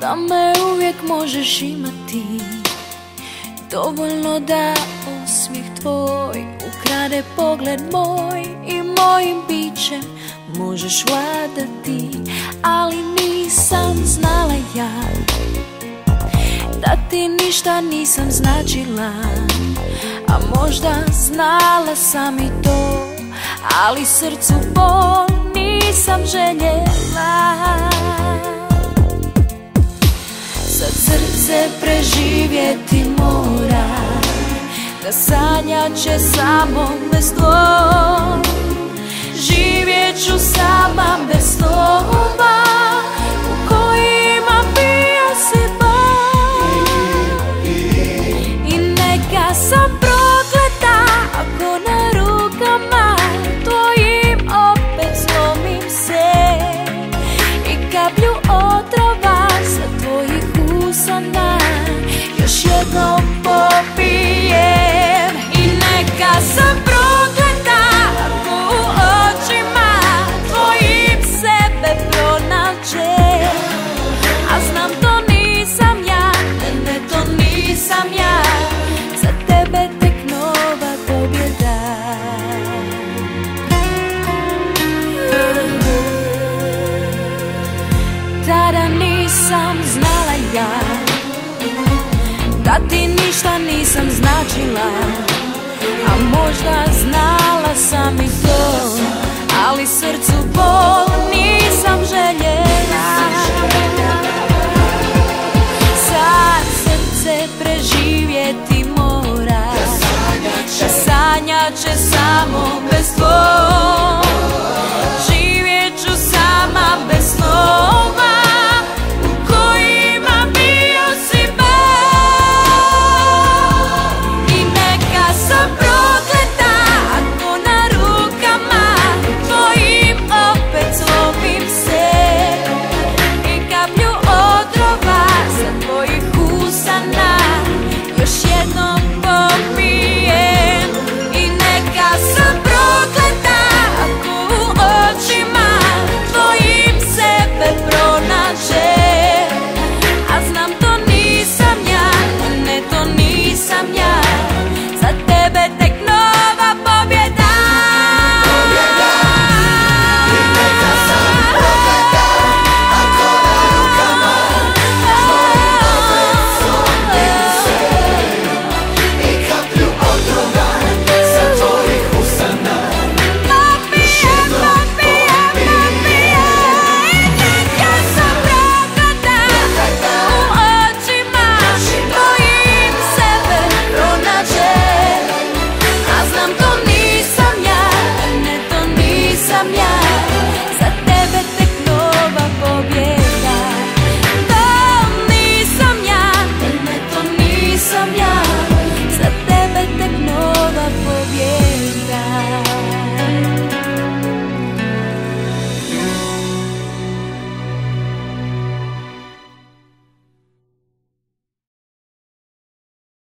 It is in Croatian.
da me uvijek možeš imati, dovoljno da osmijeh tvoj ukrade pogled moj i mojim bićem možeš vladati. Ali nisam znala ja da ti ništa nisam značila, a možda znala sam i to, ali srcu bol nisam željela. Sad srce preživjeti mora, da sanjat će samo bez tvoj. Živjet ću sama bez snova u kojima bija si bol. I neka sam prokleta ako na rukama tvojim opet slomim se i kaplju otrova sa tvojih usana još jednom popijem. I neka sam prokleta ako u očima tvojim sebe pronađem, a znam to nisam ja, ne to nisam ja, za tebe tek nova pobjeda. Tada nisam znala ja da ti ništa nisam značila, a možda znala sam i to, ali srcu bol nisam željela. Sad srce preživjeti mora, da sanjat će samo bez tvoj.